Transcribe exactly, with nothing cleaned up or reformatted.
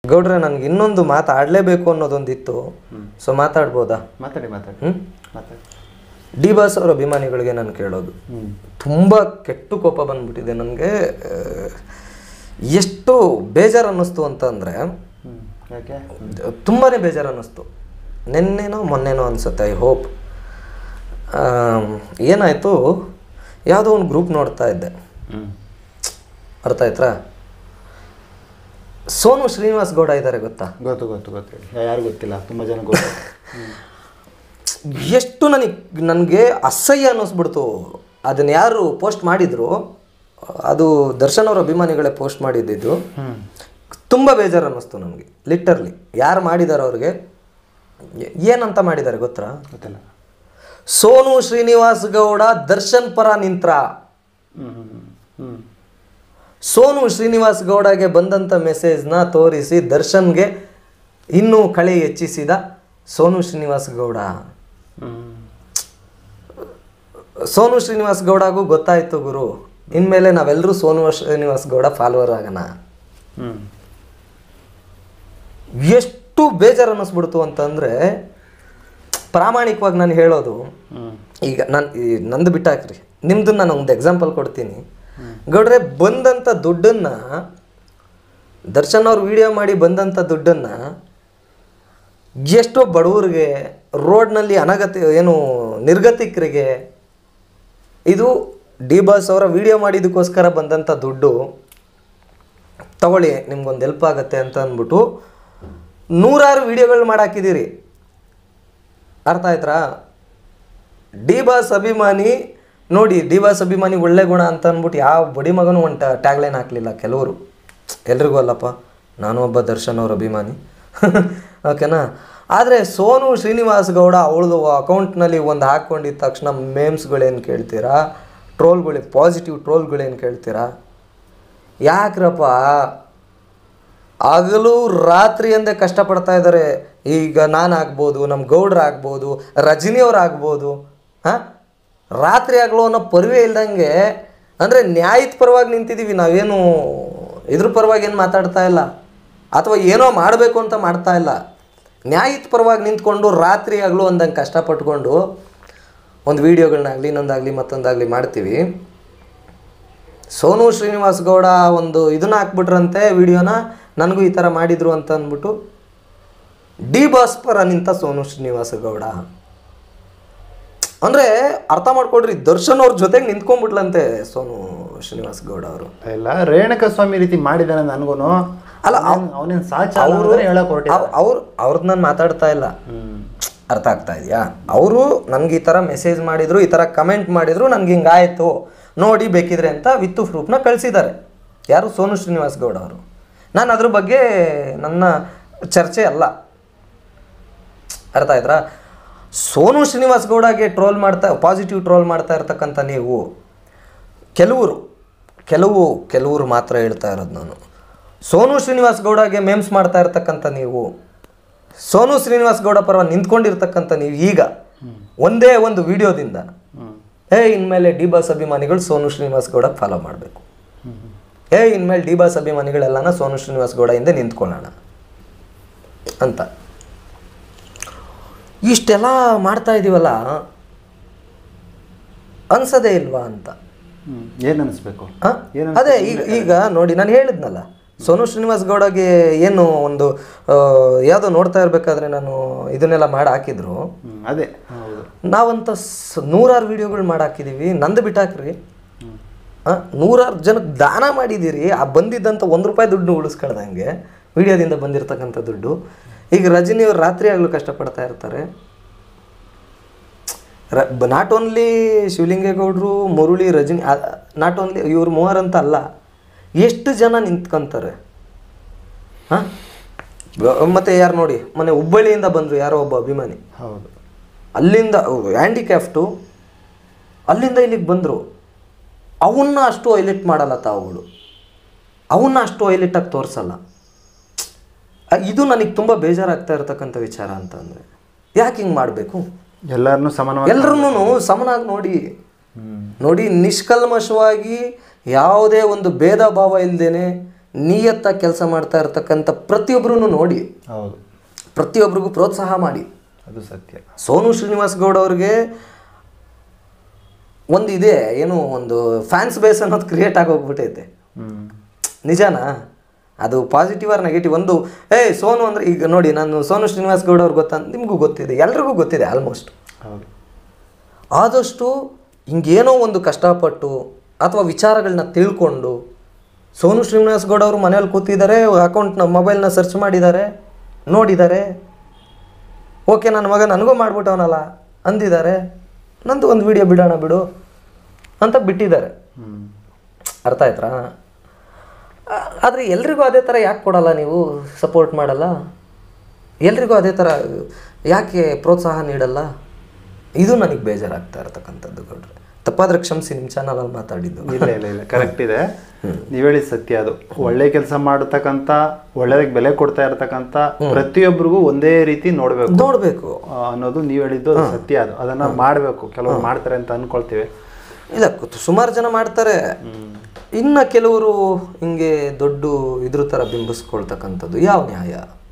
ಗೌಡ್ರೆ ನನಗೆ ಇನ್ನೊಂದು ಮಾತಾಡಲೇಬೇಕು ಅನ್ನೋದೊಂದಿತ್ತು. ಸೊ ಮಾತಾಡ್ಬೋದಾ? ಮಾತಾಡಿ ಮಾತಾಡಿ ಹ್ಞೂ ಮಾತಾಡಿ. ಡಿ ಬಾಸ್ ಅವರ ಅಭಿಮಾನಿಗಳಿಗೆ ನಾನು ಕೇಳೋದು, ತುಂಬ ಕೆಟ್ಟು ಕೋಪ ಬಂದ್ಬಿಟ್ಟಿದೆ ನನಗೆ. ಎಷ್ಟು ಬೇಜಾರು ಅನ್ನಿಸ್ತು ಅಂತಂದರೆ, ಯಾಕೆ ತುಂಬಾ ಬೇಜಾರು ಅನ್ನಿಸ್ತು. ನಿನ್ನೆನೋ ಮೊನ್ನೆನೋ ಅನಿಸುತ್ತೆ, ಐ ಹೋಪ್. ಏನಾಯಿತು, ಯಾವುದೋ ಒಂದು ಗ್ರೂಪ್ ನೋಡ್ತಾ ಇದ್ದೆ, ಅರ್ಥ ಆಯ್ತಾ? ಸೋನು ಶ್ರೀನಿವಾಸ್ ಗೌಡ ಇದ್ದಾರೆ, ಗೊತ್ತಾ? ಗೊತ್ತು ಗೊತ್ತು ಗೊತ್ತು ಯಾರು ಗೊತ್ತಿಲ್ಲ, ತುಂಬ ಜನ ಗೊತ್ತು. ಎಷ್ಟು ನನಗೆ ನನಗೆ ಅಸಹ್ಯ ಅನ್ನಿಸ್ಬಿಡ್ತು. ಅದನ್ನು ಯಾರು ಪೋಸ್ಟ್ ಮಾಡಿದ್ರು, ಅದು ದರ್ಶನ್ ಅವರ ಅಭಿಮಾನಿಗಳೇ ಪೋಸ್ಟ್ ಮಾಡಿದ್ದಿದ್ದು. ತುಂಬ ಬೇಜಾರು ಅನ್ನಿಸ್ತು ನನಗೆ, ಲಿಟರ್ಲಿ. ಯಾರು ಮಾಡಿದ್ದಾರೆ ಅವ್ರಿಗೆ, ಏನಂತ ಮಾಡಿದ್ದಾರೆ ಗೊತ್ತಾ? ಗೊತ್ತಿಲ್ಲ. ಸೋನು ಶ್ರೀನಿವಾಸ್ ಗೌಡ ದರ್ಶನ್ ಪರ ನಿಂತ್ರ. ಸೋನು ಶ್ರೀನಿವಾಸ್ ಗೌಡಗೆ ಬಂದಂಥ ಮೆಸೇಜ್ನ ತೋರಿಸಿ ದರ್ಶನ್ಗೆ ಇನ್ನೂ ಕಳೆ ಹೆಚ್ಚಿಸಿದ ಸೋನು ಶ್ರೀನಿವಾಸ್ ಗೌಡ. ಸೋನು ಶ್ರೀನಿವಾಸ್ ಗೌಡಗೂ ಗೊತ್ತಾಯಿತು ಗುರು, ಇನ್ಮೇಲೆ ನಾವೆಲ್ಲರೂ ಸೋನು ಶ್ರೀನಿವಾಸ್ ಗೌಡ ಫಾಲೋವರ್ ಆಗೋಣ. ಎಷ್ಟು ಬೇಜಾರು ಅನ್ನಿಸ್ಬಿಡ್ತು ಅಂತಂದರೆ, ಪ್ರಾಮಾಣಿಕವಾಗಿ ನಾನು ಹೇಳೋದು, ಈಗ ನಾನು ನಂದು ಬಿಟ್ಟಾಕ್ರಿ, ನಿಮ್ಮದು ನಾನು ಒಂದು ಎಕ್ಸಾಂಪಲ್ ಕೊಡ್ತೀನಿ. ಗೌಡ್ರೆ, ಬಂದಂಥ ದುಡ್ಡನ್ನು, ದರ್ಶನ್ ಅವ್ರು ವಿಡಿಯೋ ಮಾಡಿ ಬಂದಂಥ ದುಡ್ಡನ್ನು ಎಷ್ಟೋ ಬಡವರಿಗೆ, ರೋಡ್ನಲ್ಲಿ ಅನಗತಿ ಏನು ನಿರ್ಗತಿಕರಿಗೆ, ಇದು ಡಿ ಬಾಸ್ ಅವರ ವಿಡಿಯೋ ಮಾಡಿದ್ದಕ್ಕೋಸ್ಕರ ಬಂದಂಥ ದುಡ್ಡು ತಗೊಳ್ಳಿ, ನಿಮ್ಗೊಂದು ಹೆಲ್ಪ್ ಆಗುತ್ತೆ ಅಂತ ಅಂದ್ಬಿಟ್ಟು ನೂರಾರು ವಿಡಿಯೋಗಳು ಮಾಡಾಕಿದ್ದೀರಿ. ಅರ್ಥ ಆಯ್ತಾ? ಡಿ ಬಾಸ್ ಅಭಿಮಾನಿ ನೋಡಿ, ಡಿ ಬಾಸ್ ಅಭಿಮಾನಿ ಒಳ್ಳೆ ಗುಣ ಅಂತ ಅಂದ್ಬಿಟ್ಟು ಯಾವ ಬಡಿ ಮಗನೂ ಒಂದು ಟ್ಯಾಗ್ಲೈನ್ ಹಾಕಲಿಲ್ಲ. ಕೆಲವರು, ಎಲ್ರಿಗೂ ಅಲ್ಲಪ್ಪ, ನಾನು ಒಬ್ಬ ದರ್ಶನ್ ಅವ್ರ ಅಭಿಮಾನಿ, ಓಕೆನಾ? ಆದರೆ ಸೋನು ಶ್ರೀನಿವಾಸ್ ಗೌಡ ಅವಳದು ಅಕೌಂಟ್ನಲ್ಲಿ ಒಂದು ಹಾಕ್ಕೊಂಡಿದ್ದ ತಕ್ಷಣ ಮೇಮ್ಸ್ಗಳೇನು ಕೇಳ್ತೀರಾ, ಟ್ರೋಲ್ಗಳು, ಪಾಸಿಟಿವ್ ಟ್ರೋಲ್ಗಳೇನು ಕೇಳ್ತೀರಾ? ಯಾಕ್ರಪ್ಪ, ಹಗಲು ರಾತ್ರಿ ಎಂದೇ ಕಷ್ಟಪಡ್ತಾ ಇದ್ದಾರೆ. ಈಗ ನಾನು ಆಗ್ಬೋದು, ನಮ್ಮ ಗೌಡ್ರು ಆಗ್ಬೋದು, ರಜನಿಯವ್ರು ಆಗ್ಬೋದು, ಹಾಂ, ರಾತ್ರಿ ಆಗಲೋ ಅನ್ನೋ ಪರ್ವೇ ಇಲ್ದಂಗೆ, ಅಂದರೆ ನ್ಯಾಯದ ಪರವಾಗಿ ನಿಂತಿದ್ದೀವಿ ನಾವೇನು ಇದ್ರ ಪರವಾಗಿ ಏನು ಮಾತಾಡ್ತಾ ಇಲ್ಲ, ಅಥವಾ ಏನೋ ಮಾಡಬೇಕು ಅಂತ ಮಾಡ್ತಾ ಇಲ್ಲ. ನ್ಯಾಯದ ಪರವಾಗಿ ನಿಂತ್ಕೊಂಡು ರಾತ್ರಿ ಆಗಲೂ ಅಂದಂಗೆ ಕಷ್ಟಪಟ್ಕೊಂಡು ಒಂದು ವೀಡಿಯೋಗಳನ್ನಾಗಲಿ ಇನ್ನೊಂದಾಗಲಿ ಮತ್ತೊಂದಾಗಲಿ ಮಾಡ್ತೀವಿ. ಸೋನು ಶ್ರೀನಿವಾಸ್ ಗೌಡ ಒಂದು ಇದನ್ನ ಹಾಕ್ಬಿಟ್ರಂತೆ ವಿಡಿಯೋನ, ನನಗೂ ಈ ಥರ ಮಾಡಿದರು ಅಂತ ಅಂದ್ಬಿಟ್ಟು ಡಿ ಬಾಸ್ ಪರ ನಿಂತ ಸೋನು ಶ್ರೀನಿವಾಸ ಗೌಡ. ಅಂದರೆ ಅರ್ಥ ಮಾಡ್ಕೊಡ್ರಿ, ದರ್ಶನ್ ಅವ್ರ ಜೊತೆಗೆ ನಿಂತ್ಕೊಂಡ್ಬಿಟ್ಲಂತೆ ಸೋನು ಶ್ರೀನಿವಾಸ್ ಗೌಡ ಅವರು. ಇಲ್ಲ, ರೇಣುಕಾ ಸ್ವಾಮಿ ರೀತಿ ಮಾಡಿದಾನೆ ನನಗೂ. ಅಲ್ಲ, ಅವನೇನು ಸಾಚ ಅವರು ಅವ್ರು ಅವ್ರದ್ದು ನಾನು ಮಾತಾಡ್ತಾ ಇಲ್ಲ, ಅರ್ಥ ಆಗ್ತಾ ಇದೆಯಾ? ಅವರು ನನಗೆ ಈ ಥರ ಮೆಸೇಜ್ ಮಾಡಿದರು, ಈ ಥರ ಕಮೆಂಟ್ ಮಾಡಿದರು, ನನಗೆ ಹಿಂಗಾಯಿತು ನೋಡಿ ಬೇಕಿದ್ರೆ ಅಂತ ವಿತ್ತು ಪ್ರೂಫ್ನ ಕಳಿಸಿದ್ದಾರೆ. ಯಾರು? ಸೋನು ಶ್ರೀನಿವಾಸ್ ಗೌಡ ಅವರು. ನಾನು ಅದ್ರ ಬಗ್ಗೆ ನನ್ನ ಚರ್ಚೆ ಅಲ್ಲ, ಅರ್ಥ ಆಯ್ತಾ? ಸೋನು ಶ್ರೀನಿವಾಸ್ ಗೌಡಗೆ ಟ್ರೋಲ್ ಮಾಡ್ತಾ, ಪಾಸಿಟಿವ್ ಟ್ರೋಲ್ ಮಾಡ್ತಾ ಇರ್ತಕ್ಕಂಥ ನೀವು ಕೆಲವರು ಕೆಲವು ಕೆಲವರು ಮಾತ್ರ ಹೇಳ್ತಾ ಇರೋದು ನಾನು. ಸೋನು ಶ್ರೀನಿವಾಸ್ ಗೌಡಗೆ ಮೇಮ್ಸ್ ಮಾಡ್ತಾ ಇರ್ತಕ್ಕಂಥ ನೀವು, ಸೋನು ಶ್ರೀನಿವಾಸ್ ಗೌಡ ಪರ ನಿಂತ್ಕೊಂಡಿರ್ತಕ್ಕಂಥ ನೀವು, ಈಗ ಒಂದೇ ಒಂದು ವಿಡಿಯೋದಿಂದ ಏ ಇನ್ಮೇಲೆ ಡಿ ಬಾಸ್ ಅಭಿಮಾನಿಗಳು ಸೋನು ಶ್ರೀನಿವಾಸ್ ಗೌಡ ಫಾಲೋ ಮಾಡಬೇಕು, ಏ ಇನ್ಮೇಲೆ ಡಿ ಬಾಸ್ ಅಭಿಮಾನಿಗಳೆಲ್ಲನ ಸೋನು ಶ್ರೀನಿವಾಸ್ ಗೌಡ ಹಿಂದೆ ನಿಂತ್ಕೊಳ್ಳೋಣ ಅಂತ ಇಷ್ಟೆಲ್ಲ ಮಾಡ್ತಾ ಇದ್ದೀವಲ್ಲ, ಅನ್ಸದೇ ಇಲ್ವಾ ಅಂತ. ಏನು ಅನಿಸ್ಬೇಕು? ಅದೇ ಈಗ ಈಗ ನೋಡಿ, ನಾನು ಹೇಳಿದ್ನಲ್ಲ, ಸೋನು ಶ್ರೀನಿವಾಸ್ ಗೌಡಗೆ ಏನು ಒಂದು ಯಾವುದೋ ನೋಡ್ತಾ ಇರಬೇಕಾದ್ರೆ ನಾನು ಇದನ್ನೆಲ್ಲ ಮಾಡಿ ಹಾಕಿದ್ರು. ಅದೇ ನಾವಂತ ನೂರಾರು ವಿಡಿಯೋಗಳು ಮಾಡಿ ಹಾಕಿದ್ದೀವಿ. ನಂದು ಬಿಟ್ಟಾಕ್ರಿ, ಹಾಂ, ನೂರಾರು ಜನಕ್ಕೆ ದಾನ ಮಾಡಿದ್ದೀರಿ. ಆ ಬಂದಿದ್ದಂಥ ಒಂದು ರೂಪಾಯಿ ದುಡ್ಡು ಉಳಿಸ್ಕೊಳ್ದಂಗೆ ವಿಡಿಯೋದಿಂದ ಬಂದಿರತಕ್ಕಂಥ ದುಡ್ಡು. ಈಗ ರಜನಿಯವ್ರು ರಾತ್ರಿ ಆಗಲೂ ಕಷ್ಟಪಡ್ತಾ ಇರ್ತಾರೆ. ರ ನಾಟ್ ಓನ್ಲಿ ಶಿವಲಿಂಗೇಗೌಡರು, ಮುರಳಿ, ರಜನಿ, ನಾಟ್ ಓನ್ಲಿ ಇವ್ರು ಮೂವರಂತ ಅಲ್ಲ, ಎಷ್ಟು ಜನ ನಿಂತ್ಕೊಂತಾರೆ. ಹಾಂ, ಮತ್ತು ಯಾರು ನೋಡಿ, ಮೊನ್ನೆ ಹುಬ್ಬಳ್ಳಿಯಿಂದ ಬಂದರು ಯಾರೋ ಒಬ್ಬ ಅಭಿಮಾನಿ, ಹೌದು, ಅಲ್ಲಿಂದ ಹ್ಯಾಂಡಿಕ್ಯಾಫ್ಟು, ಅಲ್ಲಿಂದ ಇಲ್ಲಿಗೆ ಬಂದರು. ಅವನ್ನ ಅಷ್ಟು ಹೈಲೈಟ್ ಮಾಡಲ್ಲ ತಾವುಗಳು, ಅವನ್ನ ಅಷ್ಟು ಹೈಲೈಟಾಗಿ ತೋರಿಸಲ್ಲ. ಇದು ನನಗೆ ತುಂಬ ಬೇಜಾರಾಗ್ತಾ ಇರತಕ್ಕಂಥ ವಿಚಾರ ಅಂತಂದರೆ, ಯಾಕೆ ಹಿಂಗೆ ಮಾಡಬೇಕು? ಎಲ್ಲರನ್ನೂ ಸಮಾನವಾಗಿ, ಎಲ್ಲರನ್ನೂ ಸಮನಾಗಿ ನೋಡಿ ನೋಡಿ ನಿಷ್ಕಲ್ಮಶವಾಗಿ ಯಾವುದೇ ಒಂದು ಭೇದ ಭಾವ ಇಲ್ಲದೇನೆ ನಿಯತ್ತಾಗಿ ಕೆಲಸ ಮಾಡ್ತಾ ಇರ್ತಕ್ಕಂಥ ಪ್ರತಿಯೊಬ್ಬರೂ ನೋಡಿ, ಹೌದು, ಪ್ರತಿಯೊಬ್ಬರಿಗೂ ಪ್ರೋತ್ಸಾಹ ಮಾಡಿ. ಅದು ಸತ್ಯ. ಸೋನು ಶ್ರೀನಿವಾಸ್ ಗೌಡ ಅವ್ರಿಗೆ ಒಂದು ಇದೆ, ಏನು ಒಂದು ಫ್ಯಾನ್ಸ್ ಬೇಸ್ ಅನ್ನೋದು ಕ್ರಿಯೇಟ್ ಆಗಿ ಹೋಗ್ಬಿಟ್ಟೈತೆ. ನಿಜಾನಾ? ಅದು ಪಾಸಿಟಿವ್ ಆರ್ ನೆಗೆಟಿವ್. ಒಂದು ಏ ಸೋನು ಅಂದರೆ ಈಗ ನೋಡಿ, ನಾನು ಸೋನು ಶ್ರೀನಿವಾಸ್ ಗೌಡ ಅವ್ರಿಗೆ ಗೊತ್ತ, ನಿಮಗೂ ಗೊತ್ತಿದೆ, ಎಲ್ರಿಗೂ ಗೊತ್ತಿದೆ ಆಲ್ಮೋಸ್ಟ್. ಹೌದು. ಆದಷ್ಟು ಹಿಂಗೇನೋ ಒಂದು ಕಷ್ಟಪಟ್ಟು ಅಥವಾ ವಿಚಾರಗಳನ್ನ ತಿಳ್ಕೊಂಡು ಸೋನು ಶ್ರೀನಿವಾಸ್ ಗೌಡ ಅವರು ಮನೇಲಿ ಕೂತಿದ್ದಾರೆ, ಅಕೌಂಟ್ನ ಮೊಬೈಲ್ನ ಸರ್ಚ್ ಮಾಡಿದ್ದಾರೆ, ನೋಡಿದ್ದಾರೆ, ಓಕೆ ನನ್ನ ಮಗ ನನಗೂ ಮಾಡ್ಬಿಟ್ಟವನಲ್ಲ ಅಂದಿದ್ದಾರೆ, ನಂದು ಒಂದು ವಿಡಿಯೋ ಬಿಡೋಣ ಬಿಡು ಅಂತ ಬಿಟ್ಟಿದ್ದಾರೆ. ಅರ್ಥ ಆಯ್ತಾ? ಆದರೆ ಎಲ್ರಿಗೂ ಅದೇ ಥರ ಯಾಕೆ ಕೊಡಲ್ಲ ನೀವು, ಸಪೋರ್ಟ್ ಮಾಡಲ್ಲ? ಎಲ್ರಿಗೂ ಅದೇ ಥರ ಯಾಕೆ ಪ್ರೋತ್ಸಾಹ ನೀಡಲ್ಲ? ಇದು ನನಗೆ ಬೇಜಾರಾಗ್ತಾ ಇರ್ತಕ್ಕಂಥದ್ದು ಗೌಡ್ರೆ. ತಪ್ಪಾದ್ರೆ ಕ್ಷಮಿಸಿ, ನಿಮ್ಮ ಚಾನಲಲ್ಲಿ ಮಾತಾಡಿದ್ದು. ಇಲ್ಲ ಇಲ್ಲ ಇಲ್ಲ ಕರೆಕ್ಟ್ ಇದೆ, ನೀವು ಹೇಳಿದ ಸತ್ಯ. ಅದು ಒಳ್ಳೆ ಕೆಲಸ ಮಾಡತಕ್ಕಂಥ, ಒಳ್ಳೆದಕ್ಕೆ ಬೆಲೆ ಕೊಡ್ತಾ ಇರ್ತಕ್ಕಂಥ ಪ್ರತಿಯೊಬ್ಬರಿಗೂ ಒಂದೇ ರೀತಿ ನೋಡ್ಬೇಕು ನೋಡಬೇಕು ಅನ್ನೋದು ನೀವು ಹೇಳಿದ್ದು ಸತ್ಯ. ಅದು ಅದನ್ನ ಮಾಡಬೇಕು. ಕೆಲವರು ಮಾಡ್ತಾರೆ ಅಂತ ಅನ್ಕೊಳ್ತೀವಿ. ಇಲ್ಲ, ಸುಮಾರು ಜನ ಮಾಡ್ತಾರೆ. ಇನ್ನು ಕೆಲವರು ಹಿಂಗೆ ದೊಡ್ಡ ಇದ್ರ ಥರ ಬಿಂಬಿಸ್ಕೊಳ್ತಕ್ಕಂಥದ್ದು ಯಾವ ನ್ಯಾಯ?